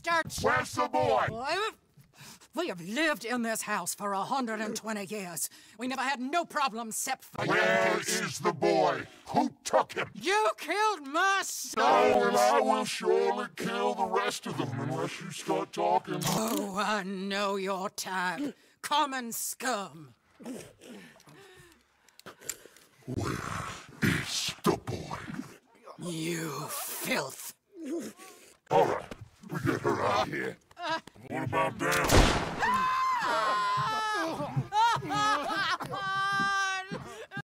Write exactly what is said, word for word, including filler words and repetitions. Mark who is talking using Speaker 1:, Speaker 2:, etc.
Speaker 1: start...
Speaker 2: Where's the boy?
Speaker 1: We have lived in this house for a hundred and twenty years. We never had no problems except for...
Speaker 2: Where is the boy? Who took him?
Speaker 1: You killed my son!
Speaker 2: Oh, and I will surely kill the rest of them unless you start talking.
Speaker 1: Oh, I know your type. Common scum.
Speaker 2: Where is the boy?
Speaker 1: You filth.
Speaker 2: All right, we get her out of here. What about down?